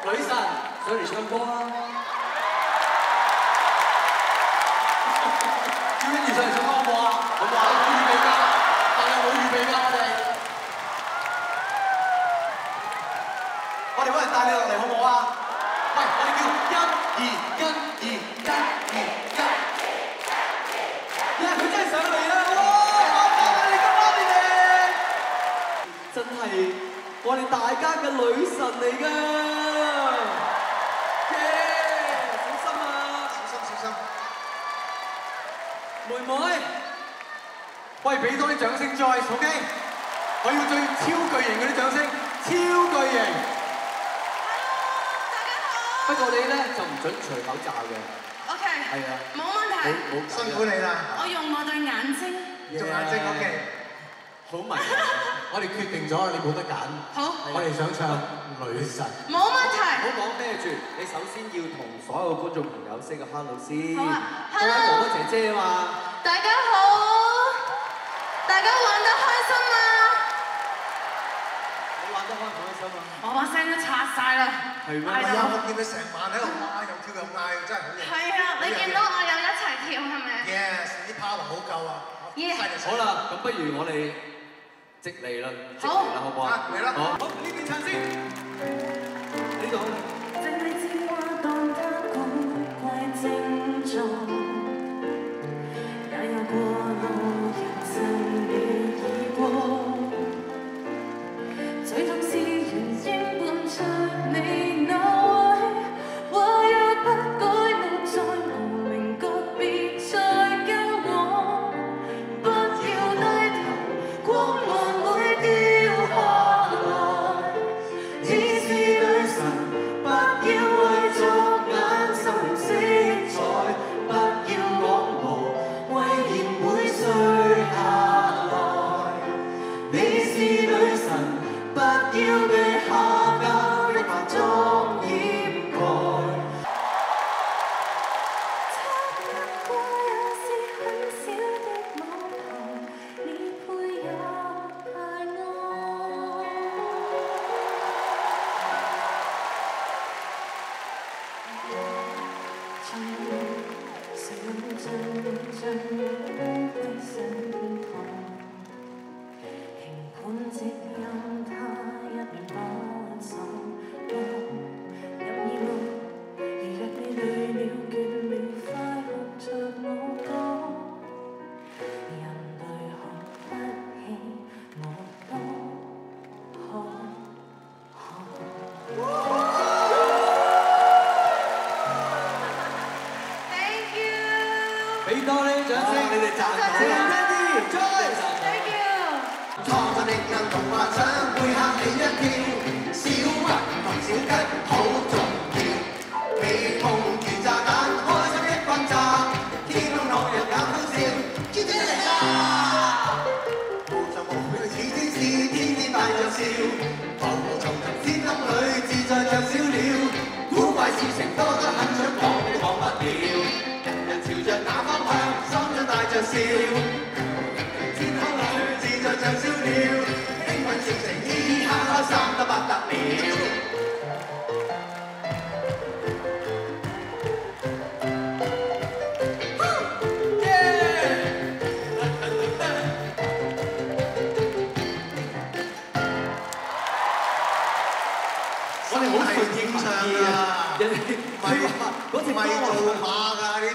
女神上嚟唱歌啊！叫欣怡上嚟唱歌好唔好啊？好唔好啊？冇預備㗎，但係冇預備㗎，我哋揾人帶你落嚟好唔好啊？喂，我哋叫欣怡，佢真係上嚟啦！真係我哋大家嘅女神嚟㗎，小心啊！小心！妹妹，喂，俾多啲掌聲 Joyce，OK？ 我要最超巨型嗰啲掌聲，超巨型。 大家好。 不過你咧就唔準除口罩嘅。 OK。係啊。冇問題。 好辛苦你啦。 我用我對眼睛。 用眼睛 OK。 好迷。我哋決定咗，你冇得揀。好。我哋想唱女神。 冇問題。 唔好講咩住，你首先要同所有觀眾朋友 say 個 hello 先。 好啊。 各位哥哥姐姐啊嘛。 大家好。大家玩得開心嗎？ 你玩得開唔開心啊？ 我把聲都拆晒啦。 係咩？ 係啊，我見你成晚喺度嗌又跳又嗌，真係好嘢。 係啊，你見到我有一齊跳係咪 ？Yes，啲 power 好夠啊！ 好啦，咁不如我哋即嚟啦，即嚟啦，好唔好啊？ 嚟啦！ 好，呢邊唱先，呢度。 最痛是原應伴隨你那位，話若不改沒再無名覺別再交往，不要低頭，光環會掉下來。你是女神，不要為作眼神色彩，不要講無謂言會碎下來。你是女神。不要被下交的化妝掩蓋。擦一過也是很小的舞台，你配有太愛。從誰能像你像我飛上天堂，評判夕陽。一面把手握，任意路，如若你累了倦了，快學着我講，人類學不起，我都可學。Thank you。 俾多啲掌聲，你哋讚我。 Thank you。 創作力量同幻想會嚇你一跳，小雲同小雞好重要，美夢如炸彈，開心的轟炸，天空落日也歡笑，天天嚟啦！無常無悔似天使，天天帶着笑，浮浮沉沉天空裏自在像小鳥，古怪事情多得很想講你講不了，人人朝着那方向，心中帶着笑。像小鳥，興奮笑成嘻嘻哈哈，三得不得了。我哋好順應唱㗎，人哋唔係做馬㗎呢